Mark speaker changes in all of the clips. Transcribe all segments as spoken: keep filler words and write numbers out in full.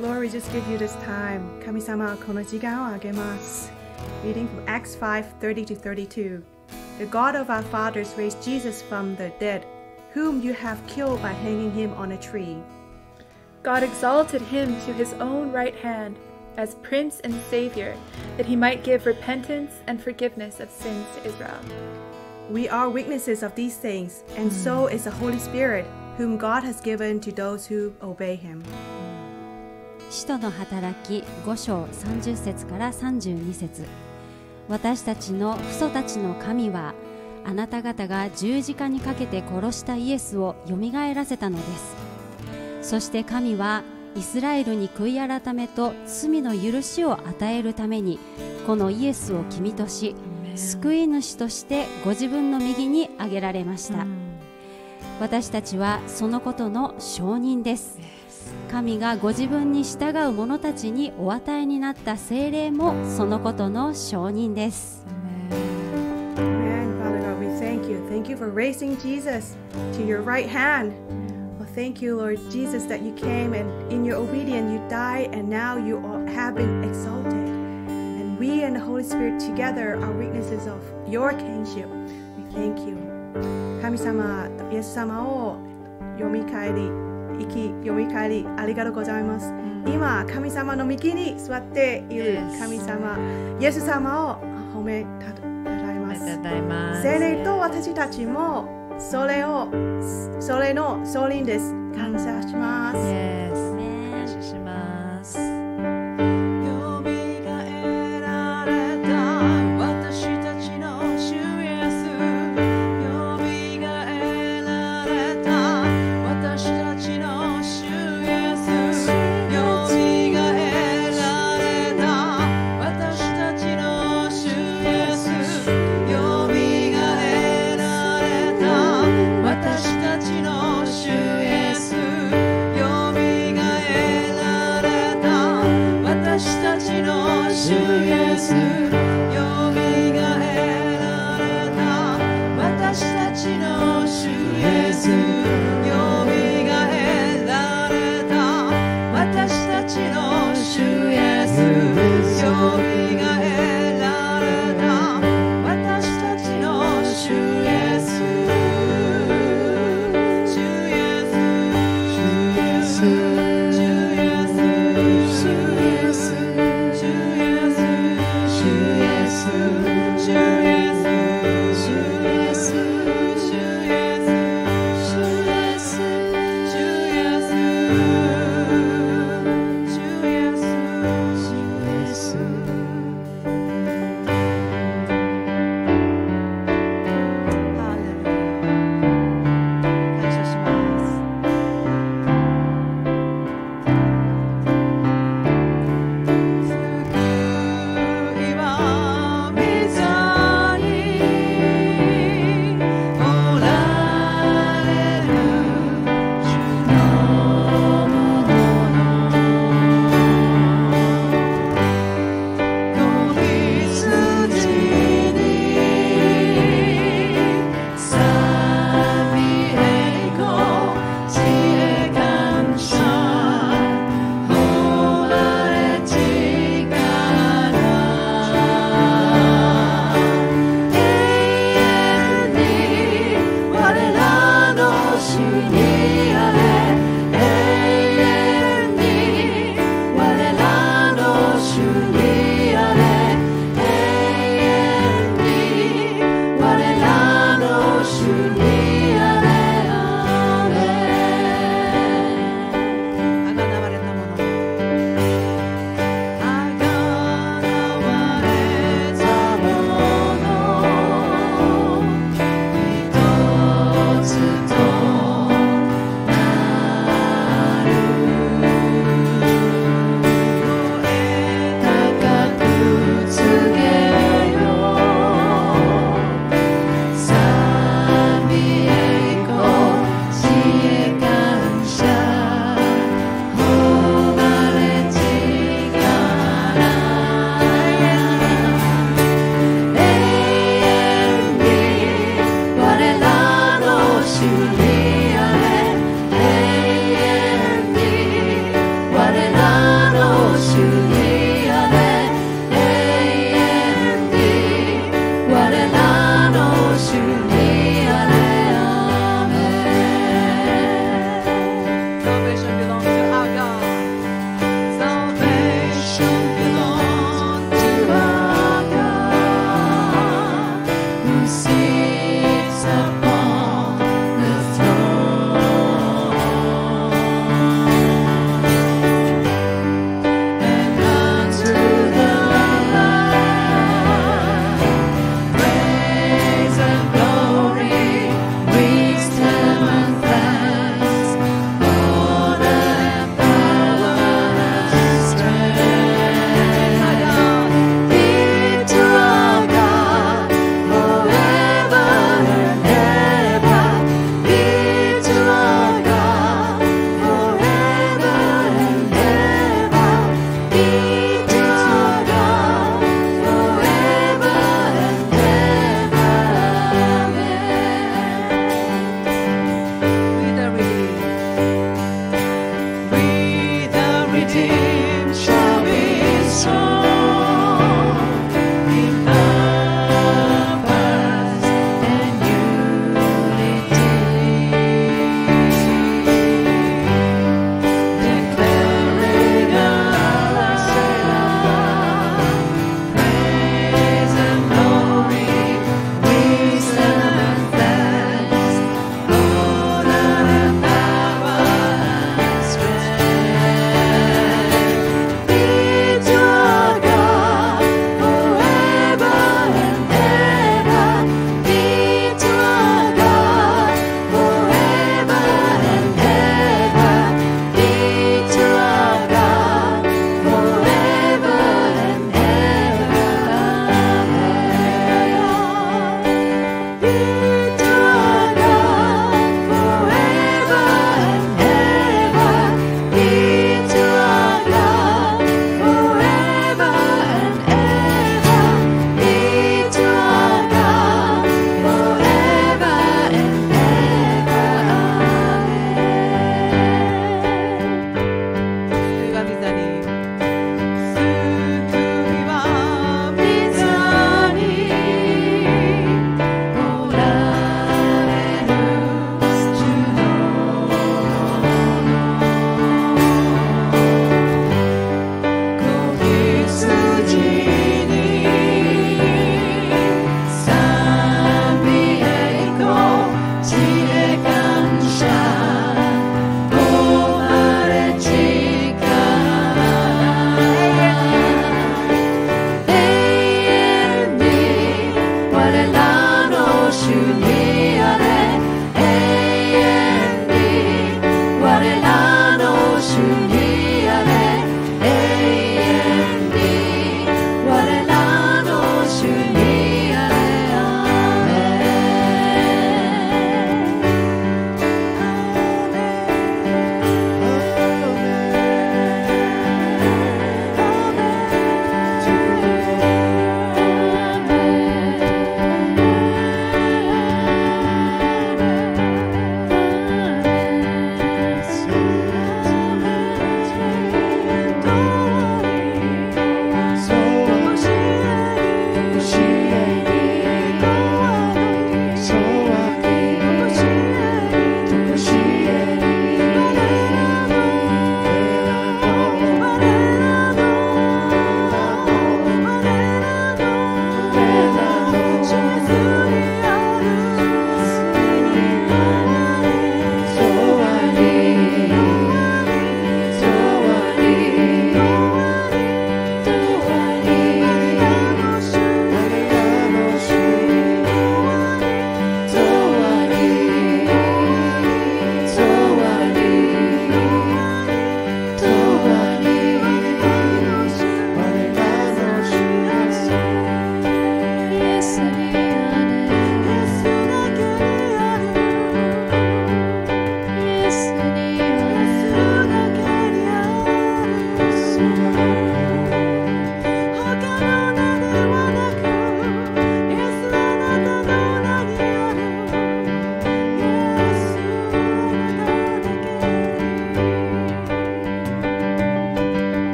Speaker 1: Lord, we just give you this time. 神様、この時間をあげます。Reading from Acts five thirty to thirty-two. The God of our fathers raised Jesus from the dead, whom you have killed by hanging him on a tree.
Speaker 2: God exalted him to his own right hand as Prince and Savior, that he might give repentance and forgiveness of sins to Israel.
Speaker 1: We are witnesses of these things, and so is the Holy Spirit, whom God has given to those who obey him.
Speaker 3: 使徒の働きご章さんじゅっ節からさんじゅうに節。私たちの父祖たちの神はあなた方が十字架にかけて殺したイエスをよみがえらせたのです。そして神はイスラエルに悔い改めと罪の許しを与えるためにこのイエスを君とし、救い主としてご自分の右に挙げられました。私たちはそのことの証人です。神がご自分に従う者たちにお与えになった聖霊もそのことの証人です。
Speaker 1: Amen. Father God, we thank you. Thank you for raising Jesus to your right hand. Well, thank you, Lord Jesus, that you came and in your obedience you died and now you have been exalted. And we and the Holy Spirit together are witnesses of your kingship. We thank you. 神様、イエス様を読み返り、生き読み返りありがとうございます。今、神様の右に座っている神様、イエス様を褒めたたえます。聖霊と私たちもそれをそれの総輪です。感謝します。
Speaker 4: 感謝します。
Speaker 5: 私たちの主イエス、よみがえられた。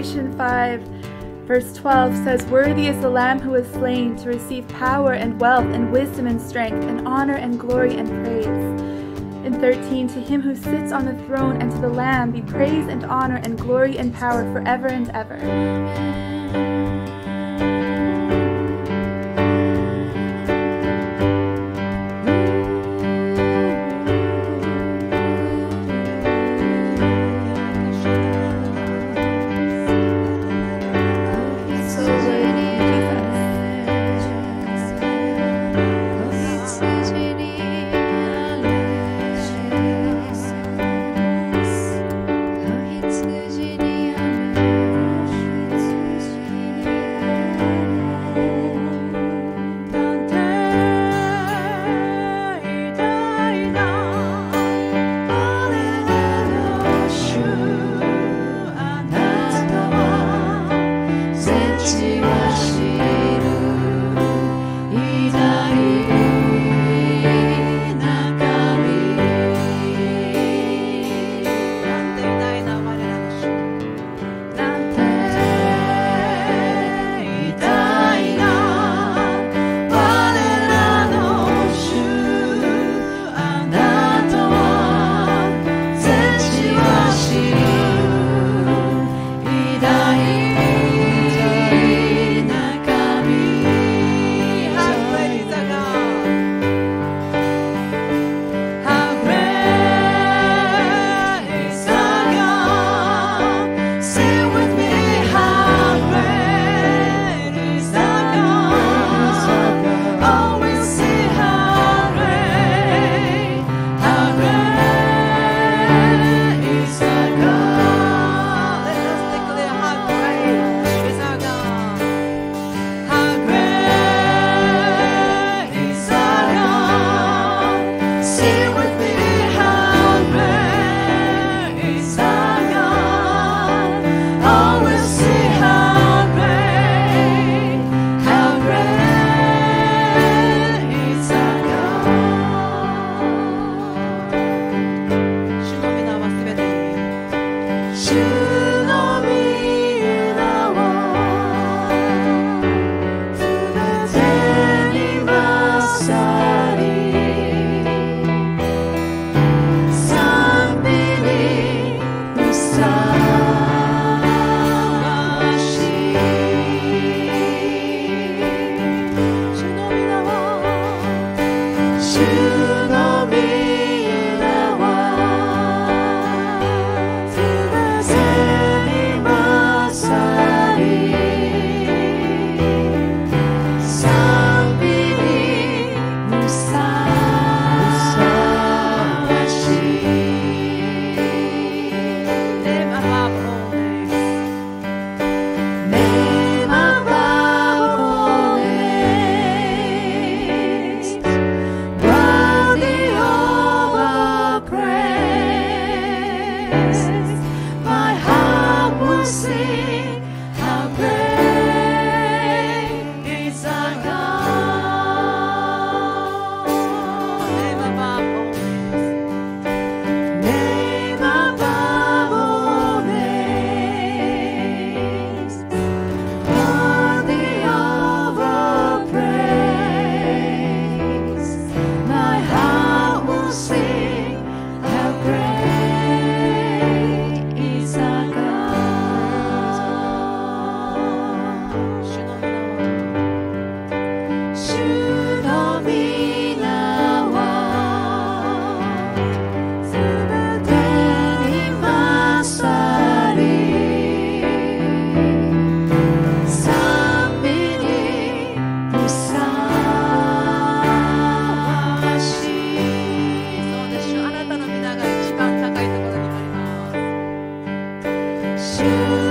Speaker 2: Revelation five, verse twelve says, "Worthy is the Lamb who was slain to receive power and wealth and wisdom and strength and honor and glory and praise." In thirteen, "To him who sits on the throne and to the Lamb be praise and honor and glory and power forever and ever."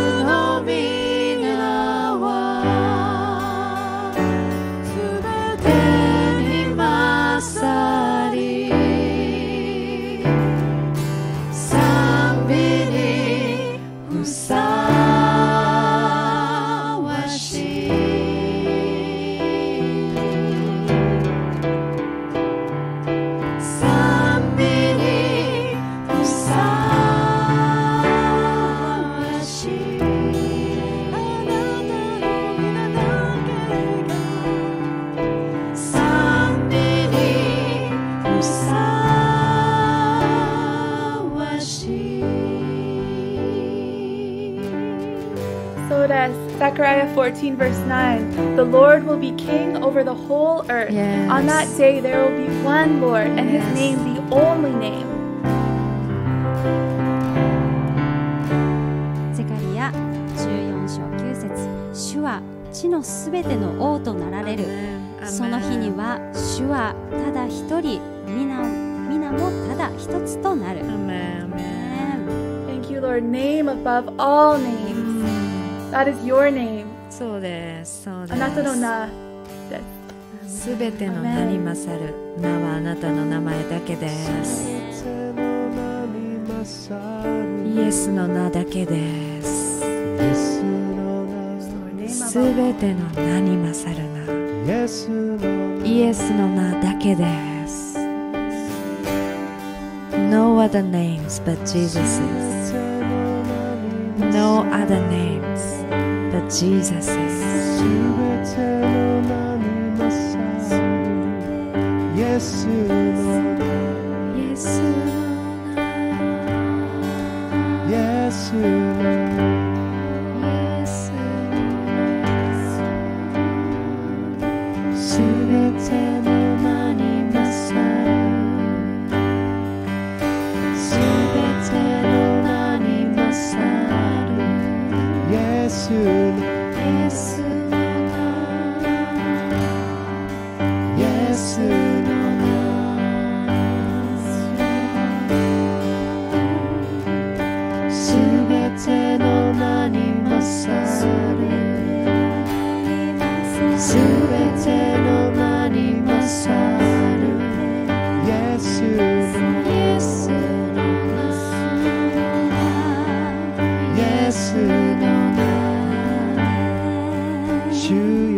Speaker 5: 「
Speaker 2: fourteen, verse nine, the Lord will be king over the whole earth.
Speaker 4: Yes.
Speaker 2: On that day there will be one Lord, and his
Speaker 4: Yes.
Speaker 2: name the only name.
Speaker 3: ゼカリヤじゅうよん章きゅう節、主は地のすべての王となられる。その日には主はただ一人、皆皆もただ一つとなる。
Speaker 4: アメンアメン。
Speaker 2: Thank you, Lord. Name above all names. That is your name.
Speaker 4: そうですそうです。
Speaker 2: あなたの名です。
Speaker 4: すべての名に勝る名はあなたの名前だけです。イエスの名だけです。すべての名に勝る名、イエスの名だけです。No other names but Jesus. No other names but Jesus.
Speaker 5: イエスの名、
Speaker 4: イエス
Speaker 5: イエスの名、
Speaker 4: すべての名に勝る、すべての名に勝る、
Speaker 5: イエスの
Speaker 4: イエスの名、イエスの名、すべての名に勝る、すべての名に勝る、
Speaker 5: イエスの
Speaker 4: イエスの名、イエスの名、
Speaker 5: 主よ、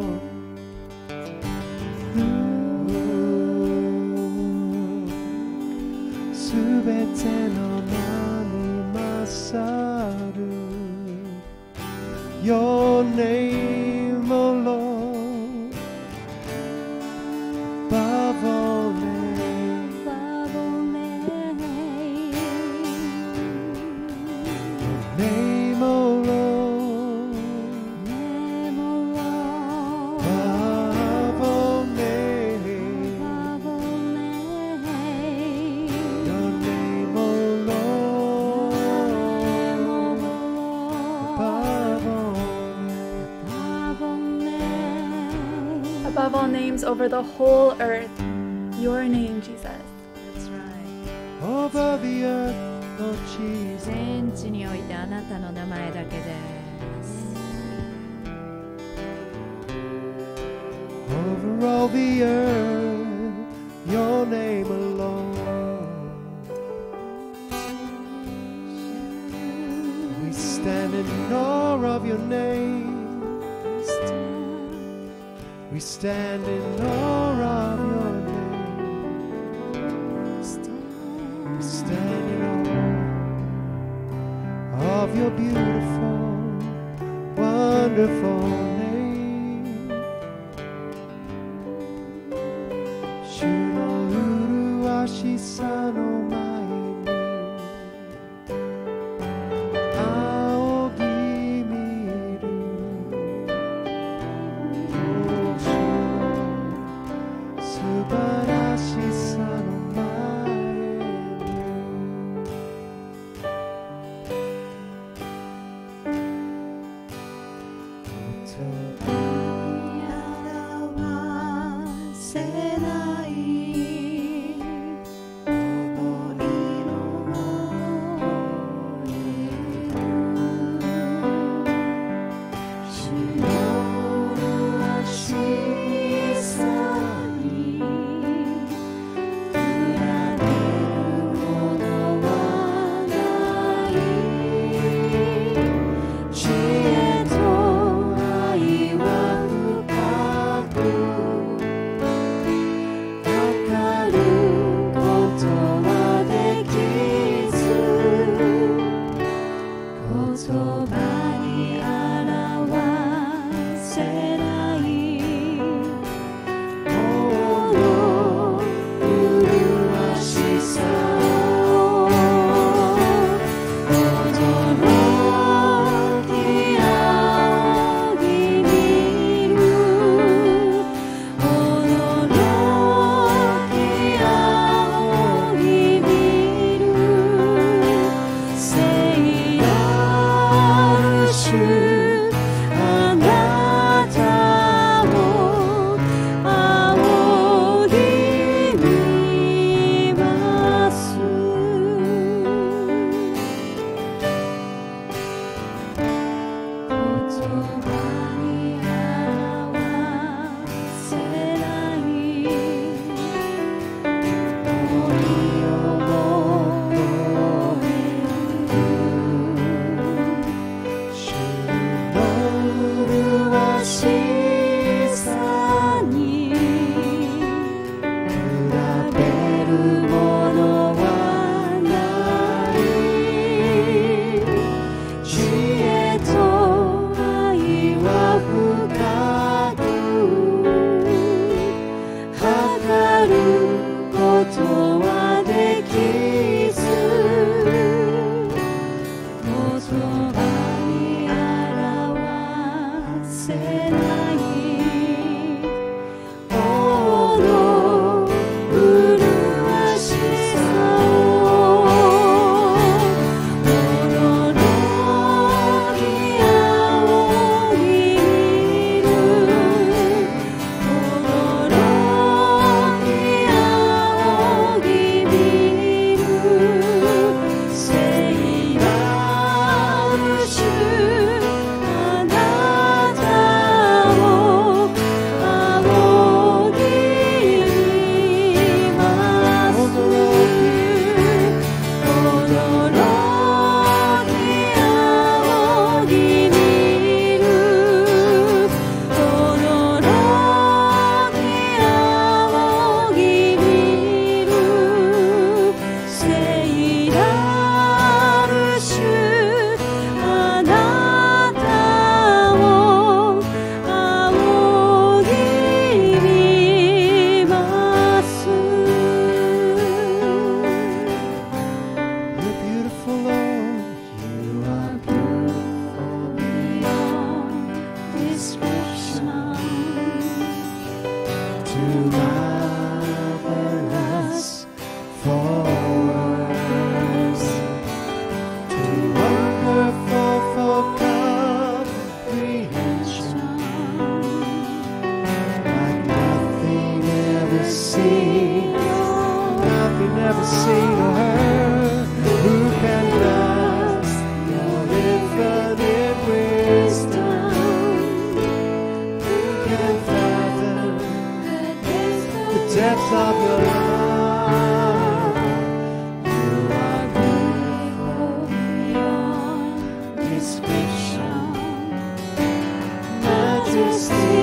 Speaker 5: すべての名に勝る。Your name alone, above all names. Name alone, above all names. Your name alone, above all names.
Speaker 2: Above all names over the whole earth, your name, Jesus.
Speaker 4: That's right.
Speaker 5: Over the earth, oh Jesus.
Speaker 4: 全地においてあなたの名前だけです。
Speaker 5: Over all the earth, your name alone. We stand in awe of your name. We stand in awe of your name. We stand in awe of your beautiful, wonderful name. 主の麗しさの前に仰ぎ見る。主の素晴らしさの前にせない思い seen, nothing ever seen or heard. Who can grasp your infinite wisdom? Who can fathom the depth of your love? You are beautiful beyond description, majesty.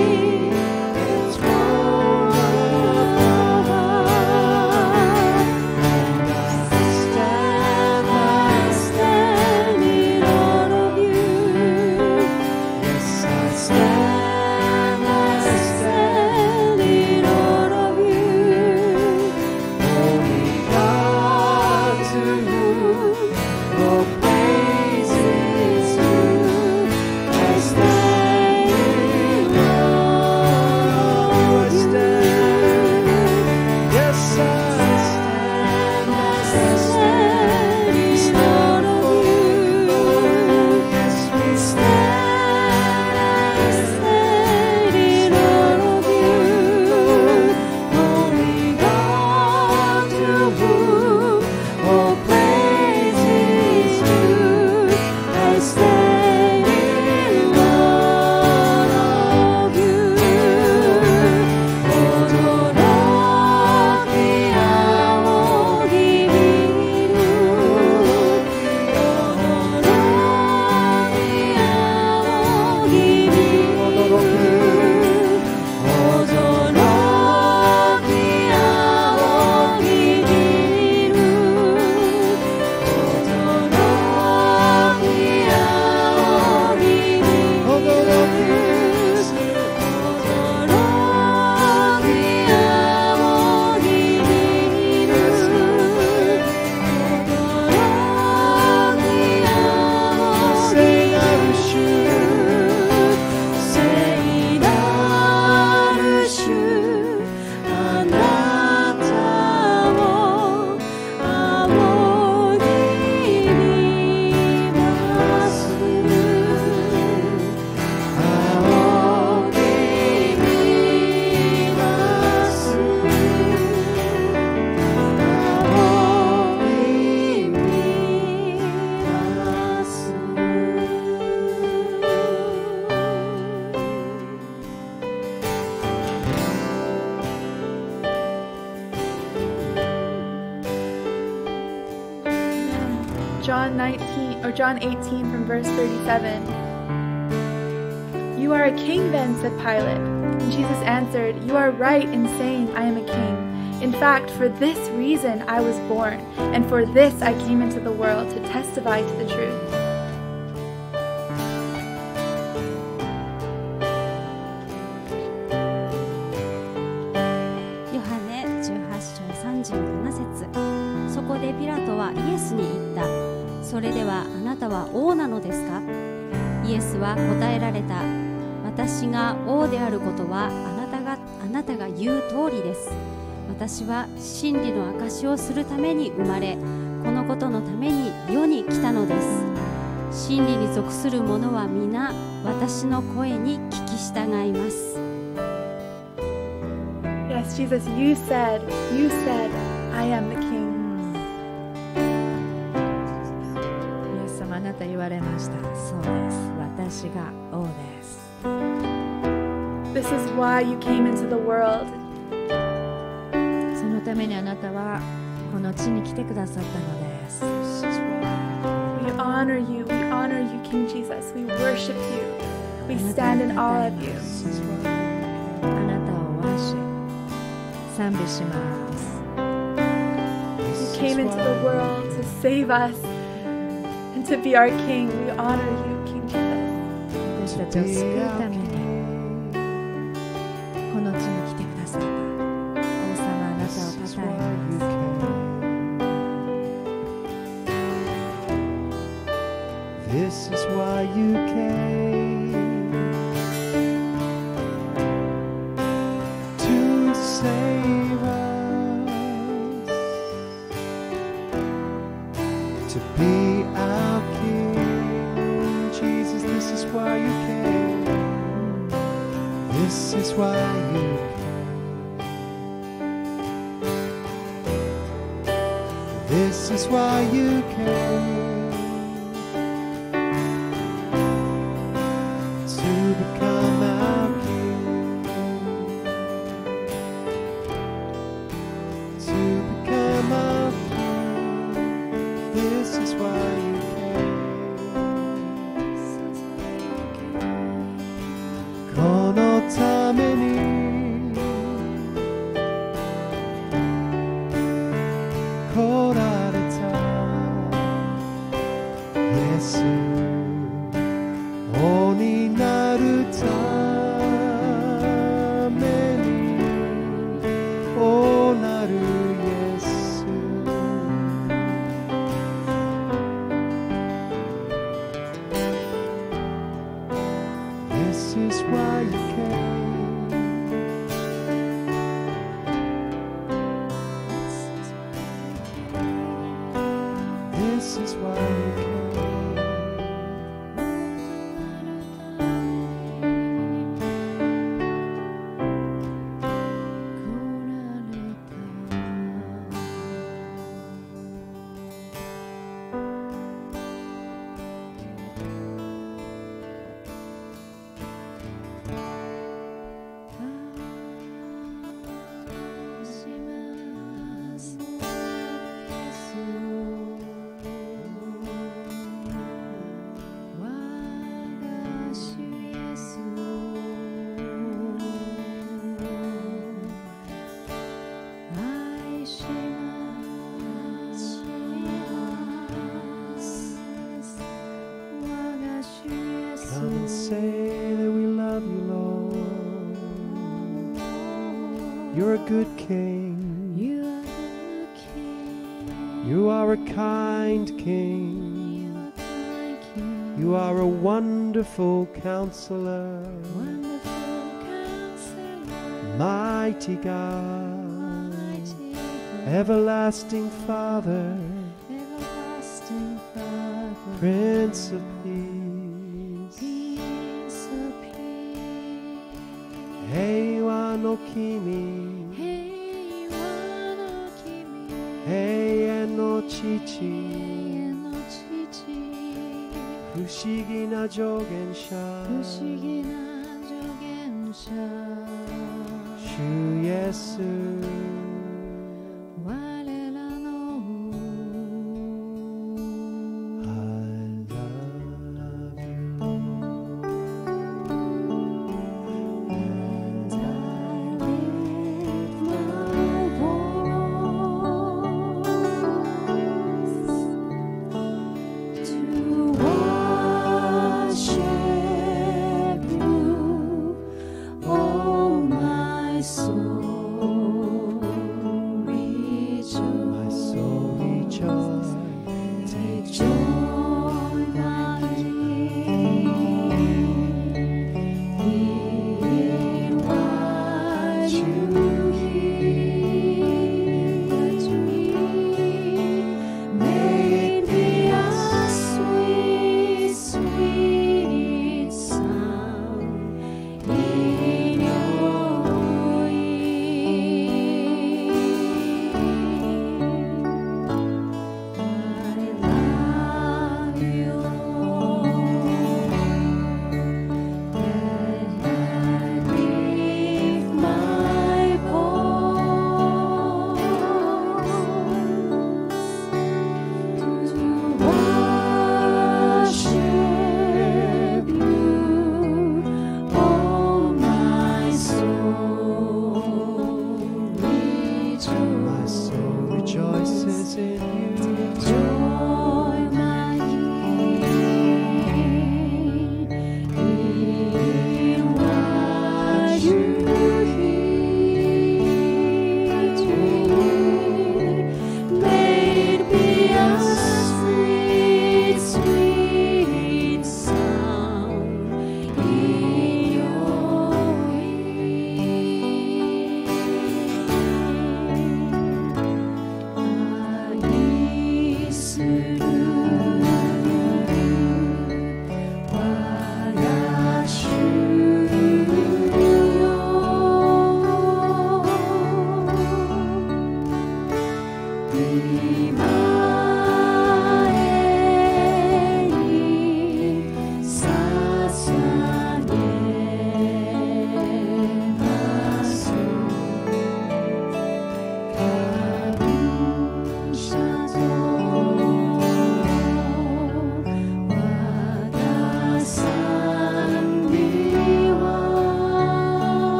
Speaker 2: John nineteen or John eighteen from verse thirty-seven. You are a king then, said Pilate. And Jesus answered, you are right in saying I am a king. In fact, for this reason I was born, and for this I came into the world, to testify to the truth.
Speaker 3: Yohane そこでピラトはイエスに言った。それではあなたは王なのですか？イエスは答えられた。私が王であることはあなたが、あなたが言う通りです。私は真理の証をするために生まれ、このことのために世に来たのです。真理に属する者は皆私の声に聞き従います。
Speaker 2: Yes, Jesus, you said, you said, I am the king.
Speaker 4: イエス様、あなた言われました。そうです。私が王です。
Speaker 2: This is why you came into the world.
Speaker 4: そのためにあなたはこの地に来てくださったのです。
Speaker 2: We honor you, we honor you, King Jesus. We worship you. We stand in awe of you.
Speaker 4: あなたをワーシップ、賛美します。
Speaker 2: You came into the world to save us and to be our King. We honor you, King Jesus.
Speaker 4: 私たちを救うためにこの地に来てくださった王様、あなたをたたえます。
Speaker 5: This is why you came to save us, to be our King. Jesus, this is why you came. This is why you came. This is why you came to become our King, to become our King. This is why you came. このために来られたイエス、王になるために王なるイエス。 This is why you came. This is why you came. Come and say that we love you, Lord. You're a good King. You are a kind King. You are a wonderful Counselor. Mighty God, everlasting Father, Prince of Peace. Heiwa no Kimi, Heiei no Chichi, 不思議な助言者、主イエス。 You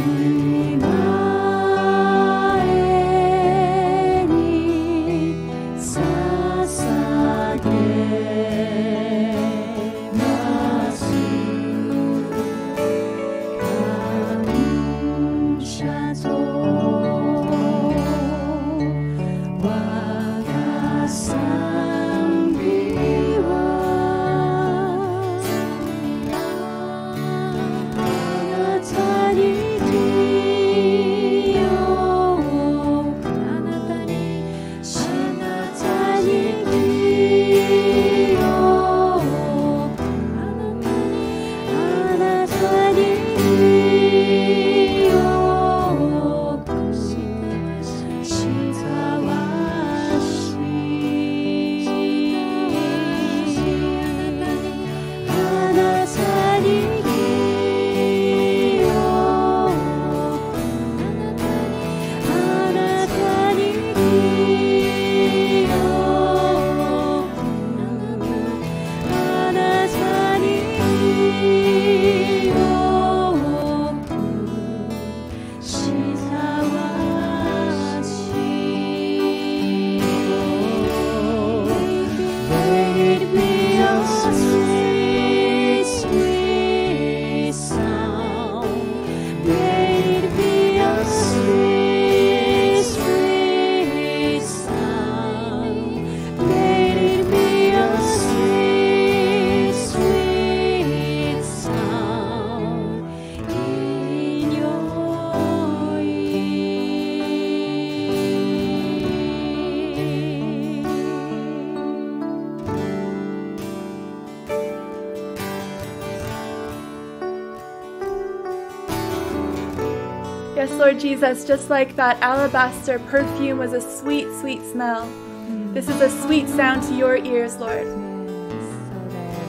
Speaker 2: Yes, Lord Jesus, just like that alabaster perfume was a sweet, sweet smell. This is a sweet sound to your ears, Lord.
Speaker 4: そうです。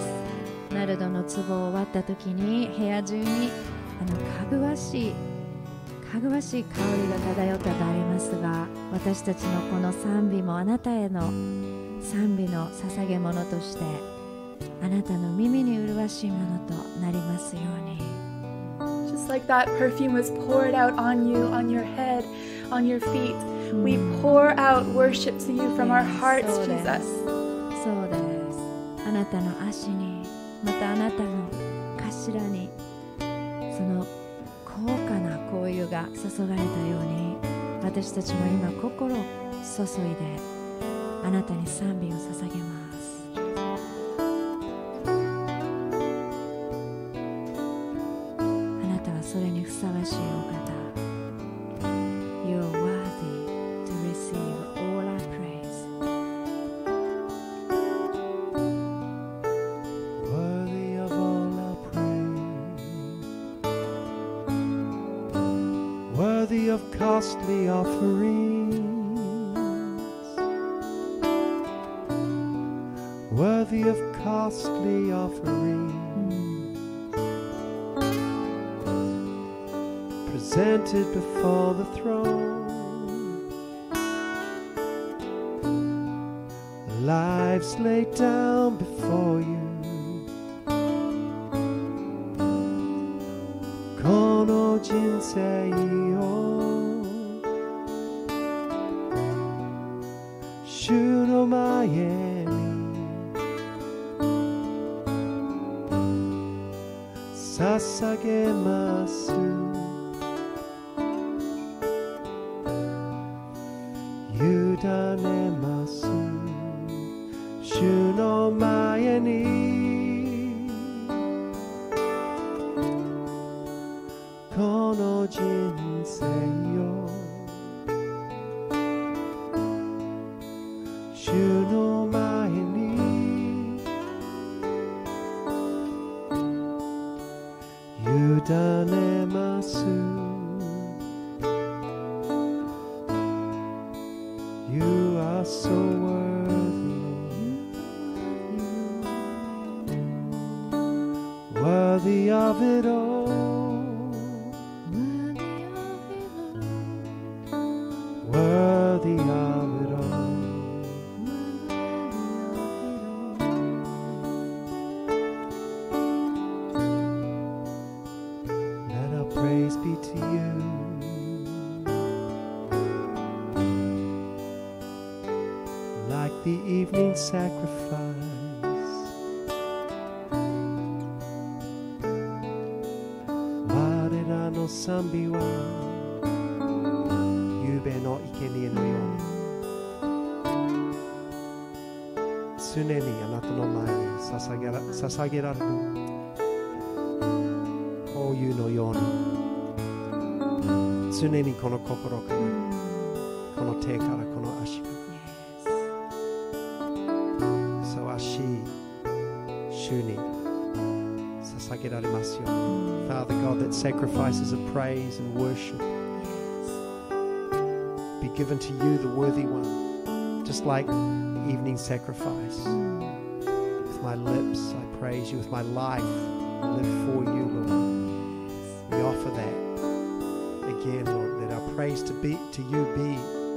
Speaker 4: ナルドの壺を割った時に部屋中にあのかぐわしいかぐわしい香りが漂ったとありますが、私たちのこの賛美もあなたへの賛美の捧げ物としてあなたの耳に麗しいものとなりますように。
Speaker 2: Just like that perfume was poured out on you, on your head, on your feet, we pour out worship to you from our hearts, Jesus.
Speaker 4: そうです。あなたの足に、またあなたの頭に、その高価な香油が注がれたように、私たちも今心を注いであなたに賛美を捧げます。それにふさわしいお方。You are worthy to receive all our praise.
Speaker 5: Worthy of all our praise. Worthy of costly offerings. Worthy of costly offerings. Presented before the throne, lives laid down before you. この人生を主の前に捧げます。委ねます。主の前にこの人生を主の前に委ねます。You are so worthy, worthy of it all, worthy of it all. Let our praise praise be to you. Like the evening sacrifice,我らの賛美は夕べの生贄のように常にあなたの前に捧げら、捧げられる香油のように常にこの心からこの手からこの足からふさわしい主に捧げられますように。 Father God, that sacrifices of praise and worship be given to you, the worthy one, just like evening sacrifice. With my lips I praise you, with my life I live for you, Lord. We offer that again, Lord. Let our praise to be to you be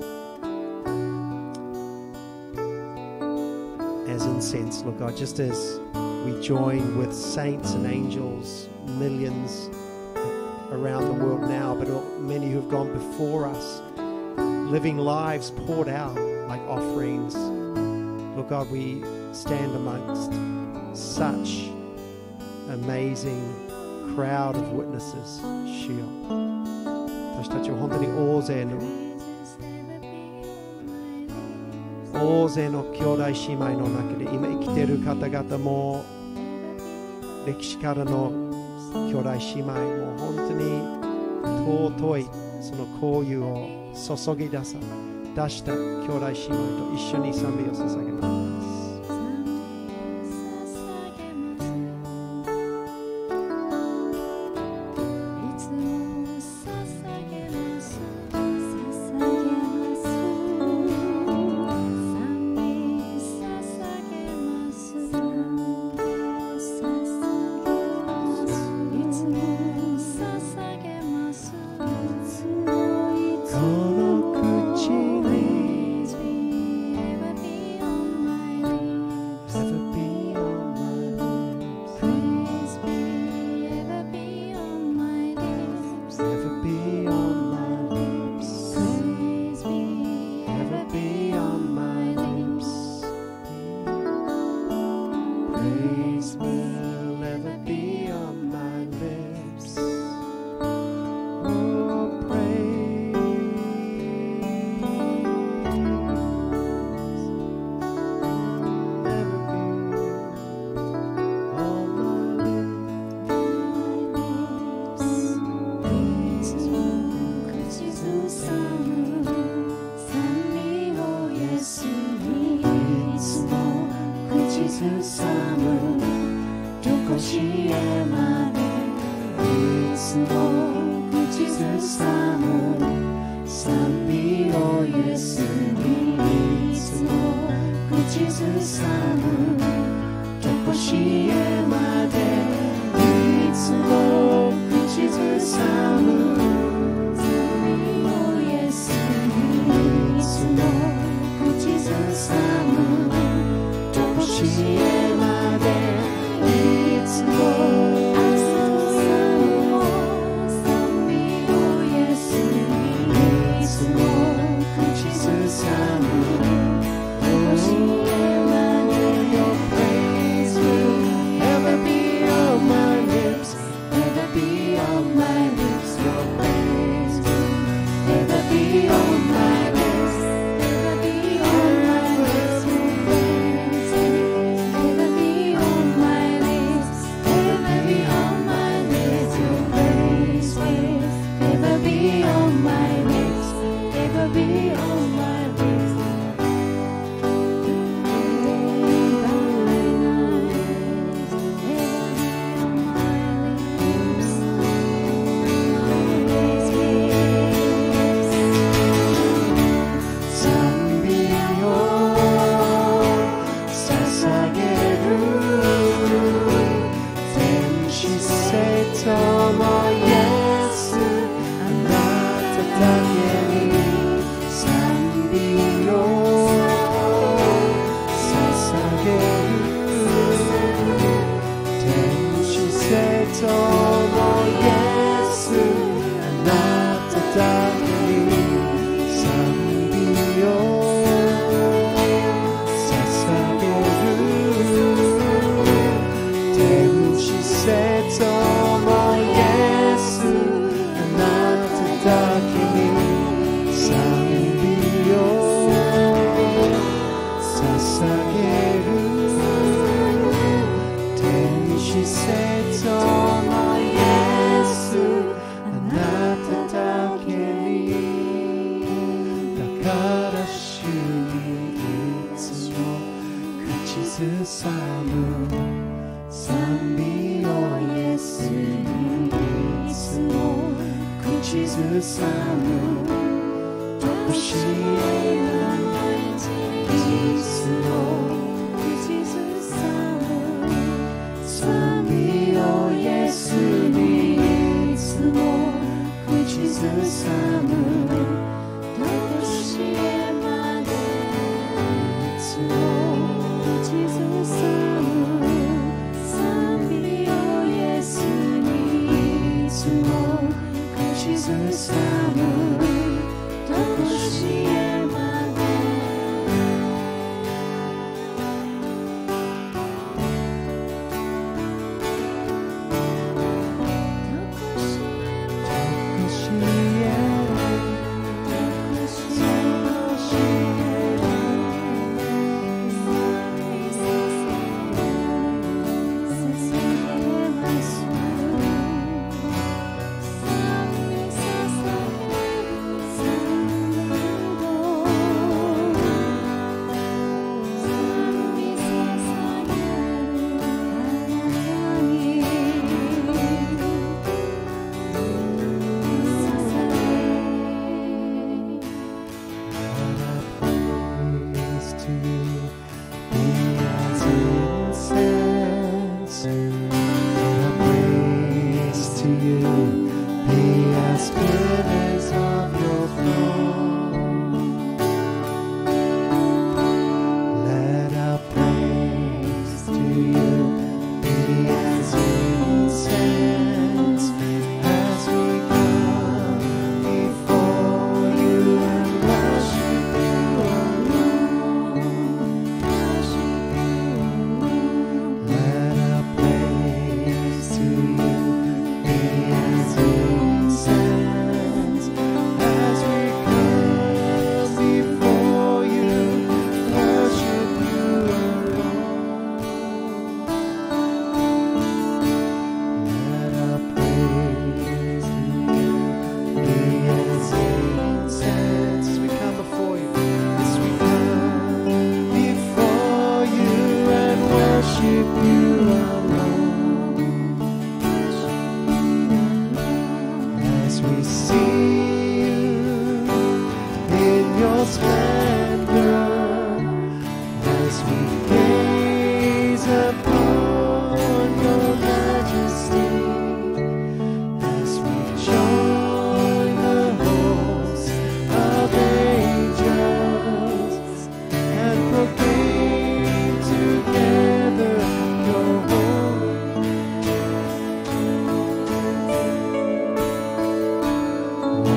Speaker 5: as incense, Lord God, just as we join with saints and angels, millions around the world now, but many who have gone before us, living lives poured out like offerings. Lord God, we stand amongst such amazing crowd of witnesses. 主よ、私たちは本当に大勢の大勢の兄弟姉妹の中で今生きている方々も歴史からの兄弟姉妹も本当に尊いその香油を注ぎ出さ出した兄弟姉妹と一緒に賛美を捧げます。 Ever be on my lips, さむ賛美をイエスにいつも口ずさむ教えいつも口ずさむ賛美をイエスにいつも口ずさむとこしえまでいつも口ずさむ賛美をイエスにいつも口ずさむとこしえまで
Speaker 6: Wow.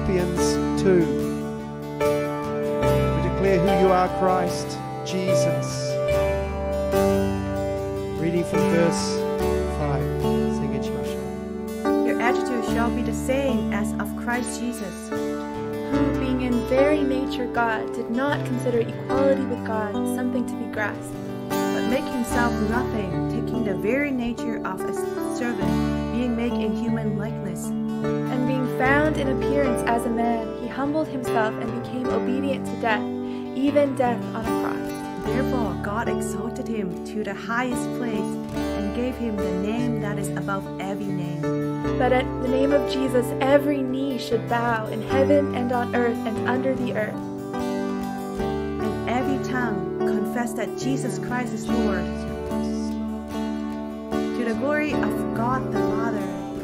Speaker 5: Philippians two. We declare who you are, Christ Jesus. Reading from verse five. Sing it, Shasha.
Speaker 1: Your attitude shall be the same as of Christ Jesus,
Speaker 2: who, being in very nature God, did not consider equality with God something to be grasped,
Speaker 1: but make himself nothing, taking the very nature of a servant, being made in human likeness.
Speaker 2: and being found in appearance as a man, he humbled himself and became obedient to death, even death on a cross.
Speaker 1: Therefore God exalted him to the highest place and gave him the name that is above every name.
Speaker 2: But at the name of Jesus, every knee should bow in heaven and on earth and under the earth,
Speaker 1: And every tongue confess that Jesus Christ is Lord, to the glory of God the Father.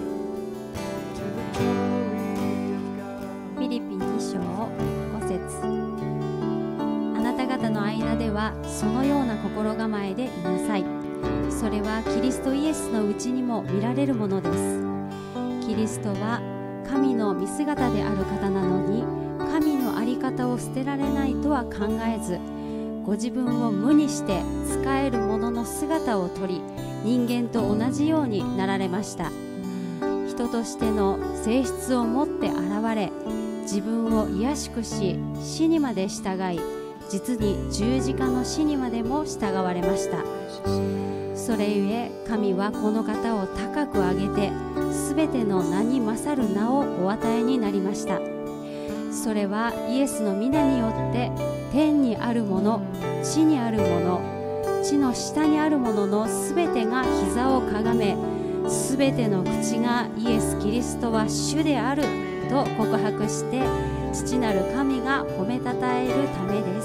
Speaker 3: フィリピンに章ご節。あなた方の間ではそのような心構えでいなさい。それはキリストイエスのうちにも見られるものです。キリストは神の見姿である方なのに、神の在り方を捨てられないとは考えず、ご自分を無にして仕える者の姿をとり、人間と同じようになられました。人としての性質を持って現れ、自分を卑しくし、死にまで従い、実に十字架の死にまでも従われました。それゆえ神はこの方を高く上げて、すべての名に勝る名をお与えになりました。それはイエスの皆によって天にあるもの、地にあるもの、地の下にあるもののすべてが膝をかがめ、すべての口がイエス・キリストは主であると告白して、父なる神が褒めたたえるためです。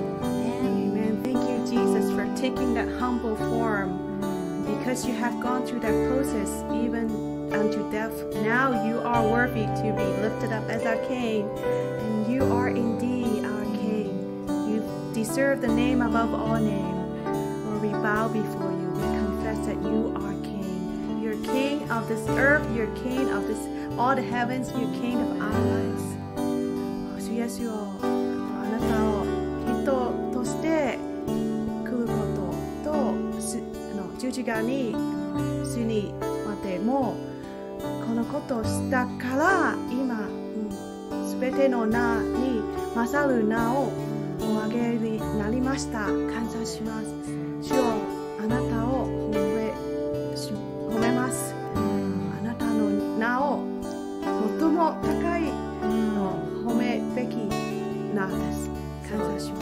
Speaker 1: Amen. Thank you, Jesus, for taking that humble form. Because you have gone through that process, even unto death, now you are worthy to be lifted up as our King. And you are indeed our King. You deserve the name above all names. Lord, we bow before you. We confess that you are King. You're King of this earth. You're King of this all the heavens. You're King of our lives. 主イエスよ、あなたを人として来ることとすあの十字架に死にまでもこのことをしたから今すべ、うん、ての名に勝る名をお上げになりました。感謝します。主よ、あなたを褒めし褒めます。あなたの名を最も高いの褒めべき名です。感謝します。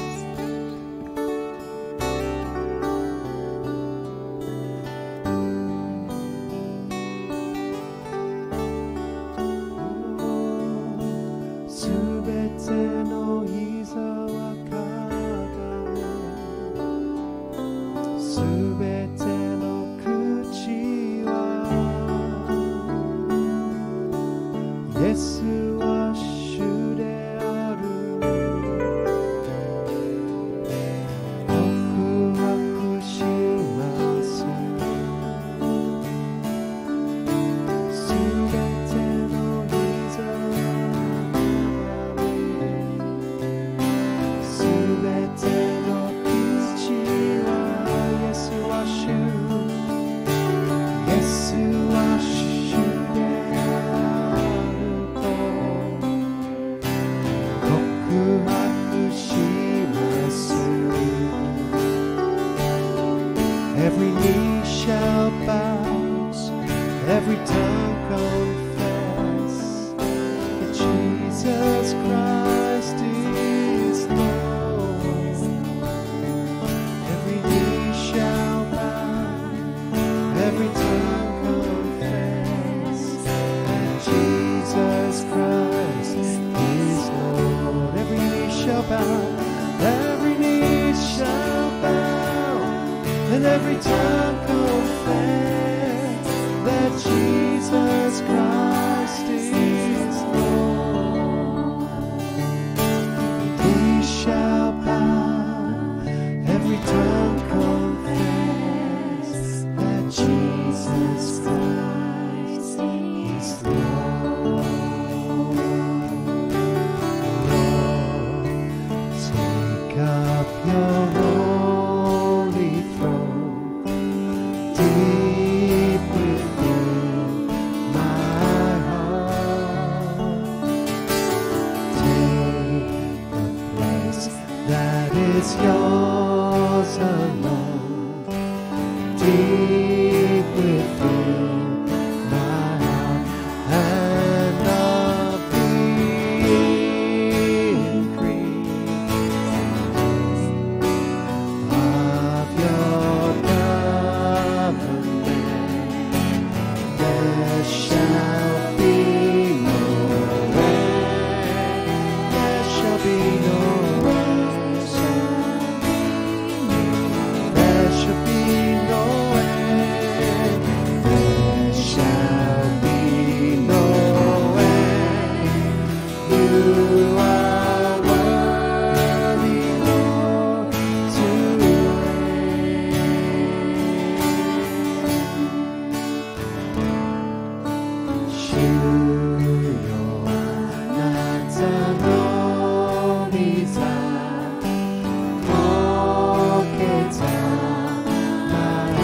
Speaker 5: すべての膝はかがめ、すべての口はイエスは主である告白します。すべての膝すべての口はイエスは主、イエスは主であると告白します。Every knee shall bow, every tongue confess that Jesus Christ is Lord. Every knee shall bow, every tongue confess that Jesus Christ is Lord. Every knee shall bow, every knee shall bow, and every tongue confess that Jesus Christ is Lord. He shall bow, every tongue confess that Jesus Christ is Lord. deep within my heart, and of the increase of your government, there shall be no end. There shall be no end. There shall be no end. There shall be no end. You are worthy, Lord, to reign. 主よあなたの御座設けたまえ、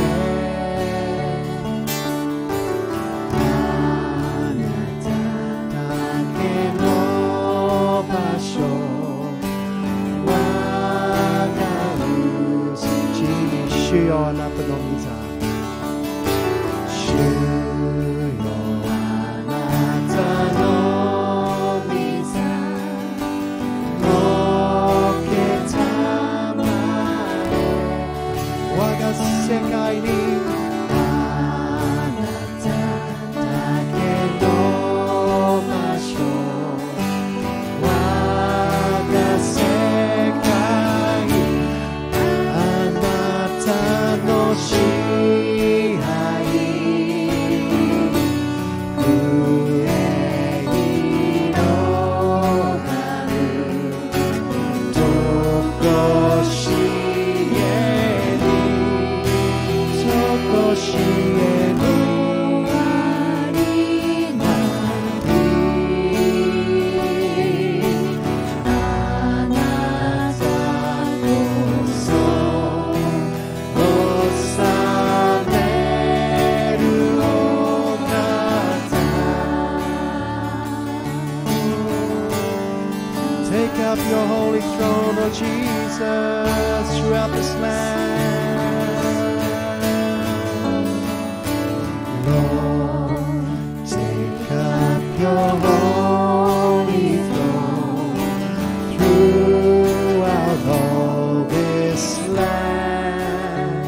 Speaker 5: あなただけの場所、我がうちに主よあなたの御座、主よあなたの御座設けたまえ、我が世界にあなただけの場所、我が世界、あなたの支配、上に広がるとこしえに、とこしえになり、あなたこそ治めるお方。Take up your holy throne, O Jesus, throughout this land. Lord, take up your holy throne throughout all this land.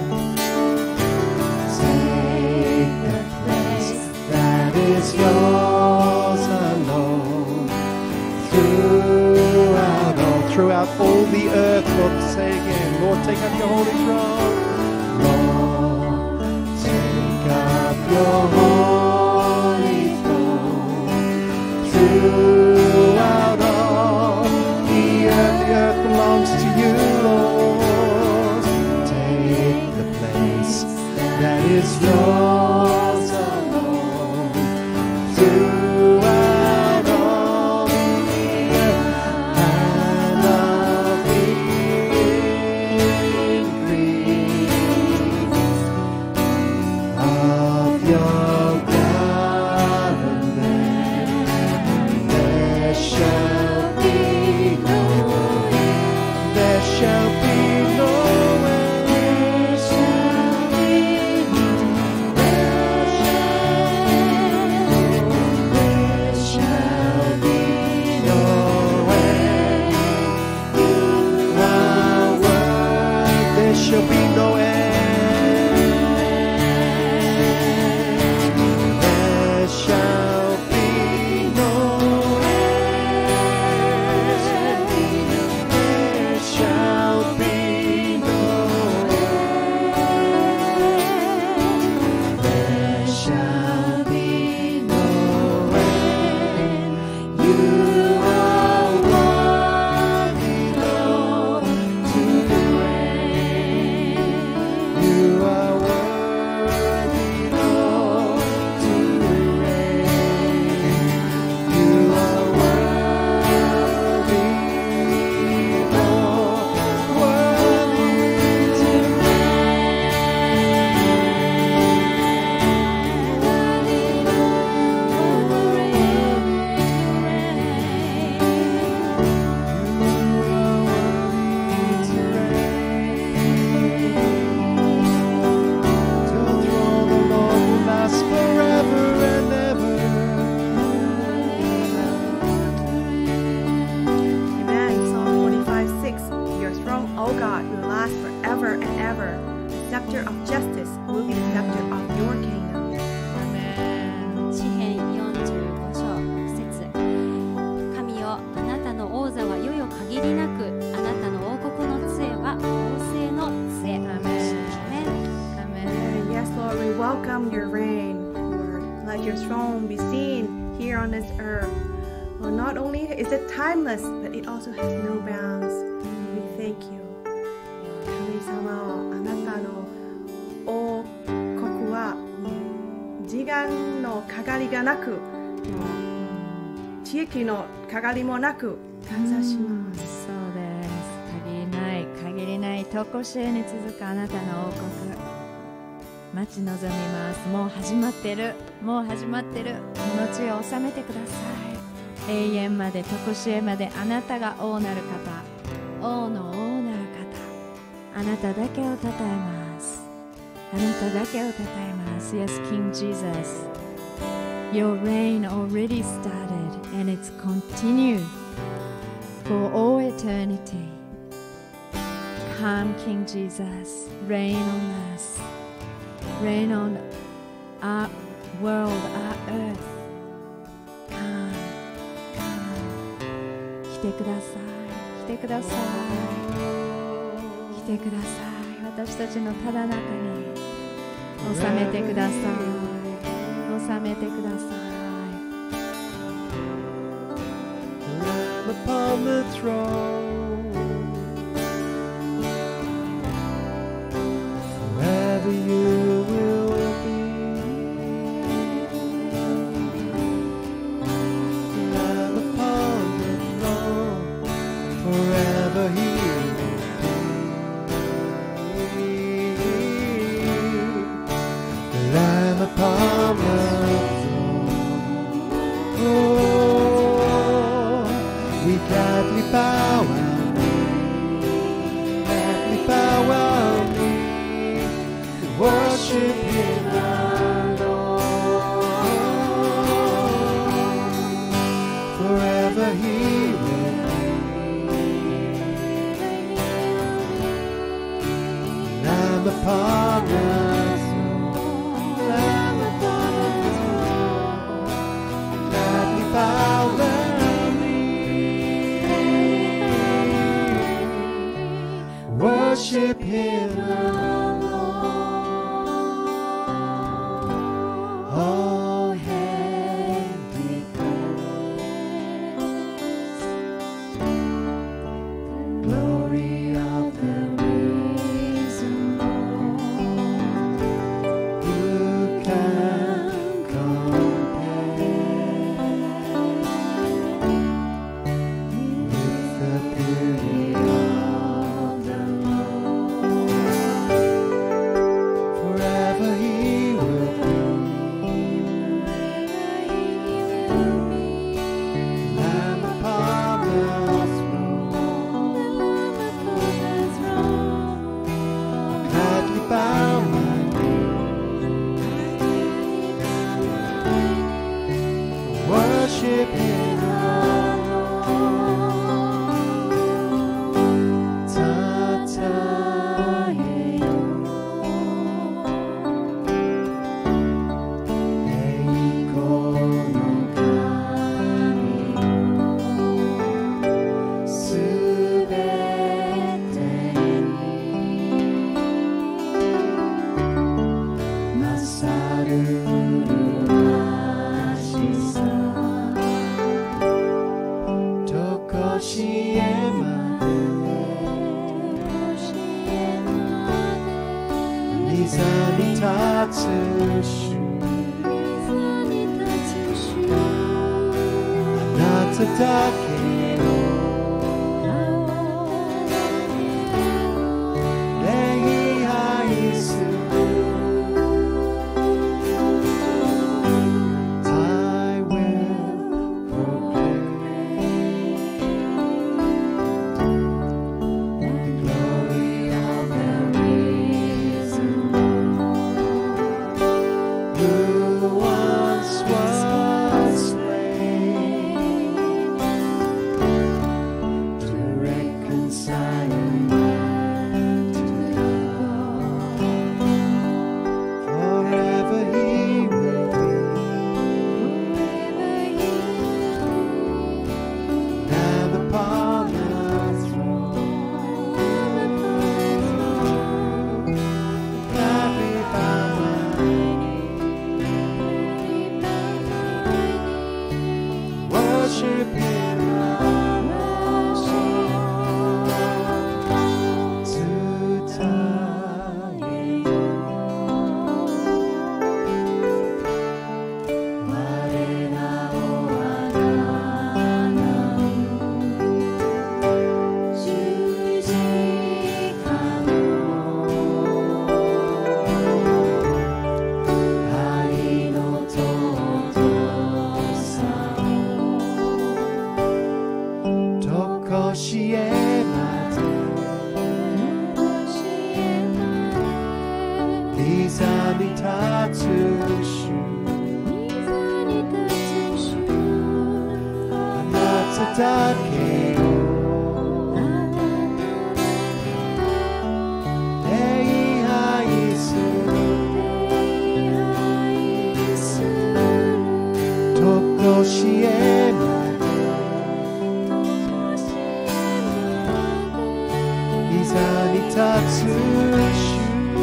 Speaker 5: Take the place that is yours alone. Throughout all, throughout all the earth, Lord, say again, Lord, take up your holy throne. Lord, take up your holy throne. Throughout all the earth, the earth belongs to you, Lord. Take the place that is yours alone. Throughout all the earth, and of the increase of your government, there shall be no end. There shall be no end. There shall be no end. There shall be no end. You are worthy. There shall be no end.
Speaker 1: scepter of justice will be the scepter of your kingdom.
Speaker 3: 詩編よんじゅうご章ろく節。神よ、あなたの王座はよよ限りなく、あなたの王国の杖は王政の杖。アメン。
Speaker 1: Yes, Lord, we welcome your reign. Lord, let your throne be seen here on this earth. Well, not only is it timeless, but it also has no bounds. We thank you. 神様をあなたの王国は時間のかかりがなく、地域のかかりもなく感謝します。
Speaker 4: そうです。限りない限りないとこしえに続くあなたの王国、待ち望みます。もう始まってる、もう始まってる。命を収めてください。永遠までとこしえまであなたが王なる方、王の王なる方、あなただけをたたえます。あなただけをたたえます。 Yes, King Jesus, your reign already started and it's continued for all eternity. Come, King Jesus, reign on us, reign on our world, our earth. Come, come. 来てください、来てください、来てください。私たちのただ中に収めてください、収めてください。
Speaker 5: Upon the throne, forever you will be. Lamb upon the throne, forever he will be. Lamb upon the throne. Oh, we gladly bow our knee, gladly bow our knee to worship Him alone. Forever He will be. Lamb upon the throne, Lamb upon the throne, gladly bow our knee. Worship Him alone. All heaven declares the glory of the risen Lord. Who can compare with the beauty of the forever He will be. Lamb upon the throne, gladly bow my knee, worship Him alone. Who once was slain いざに立つ主あなただけを礼拝するとこしえまでいざに立つ主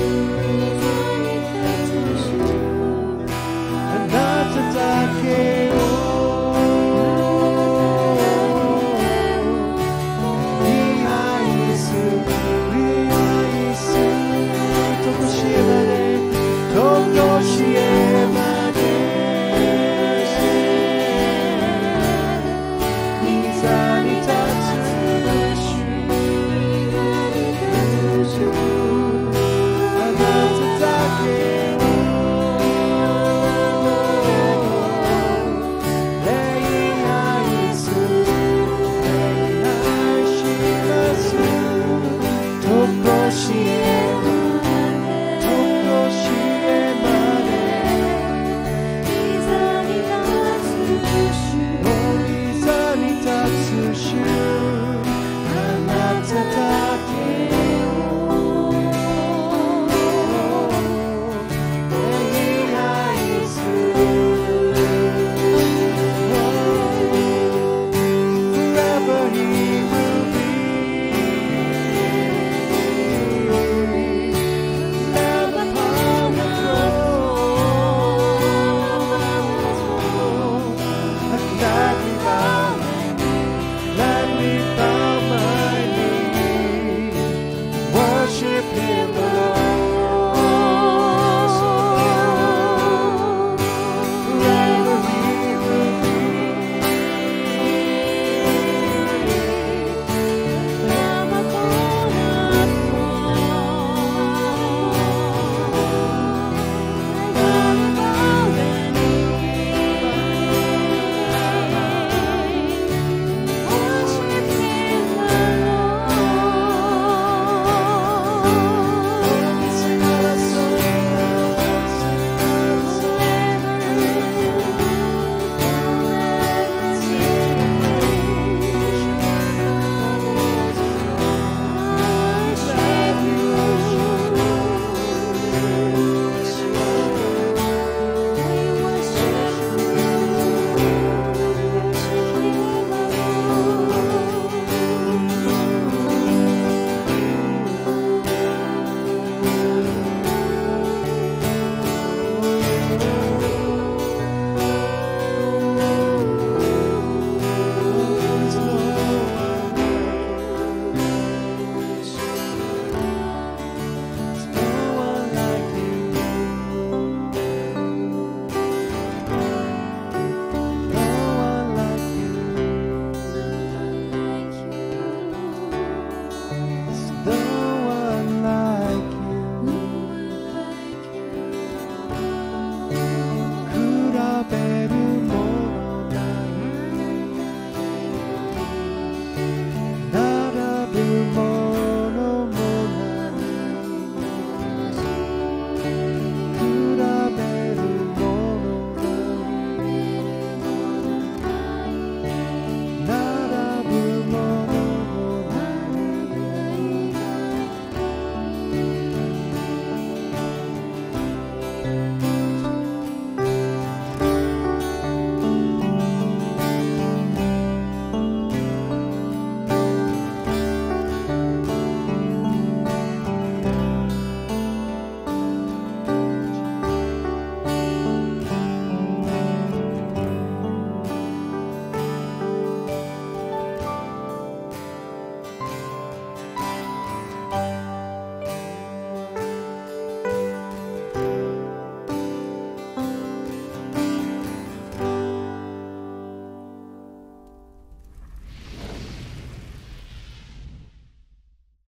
Speaker 5: あなただけを礼拝する礼拝するとこしえまでとこしえ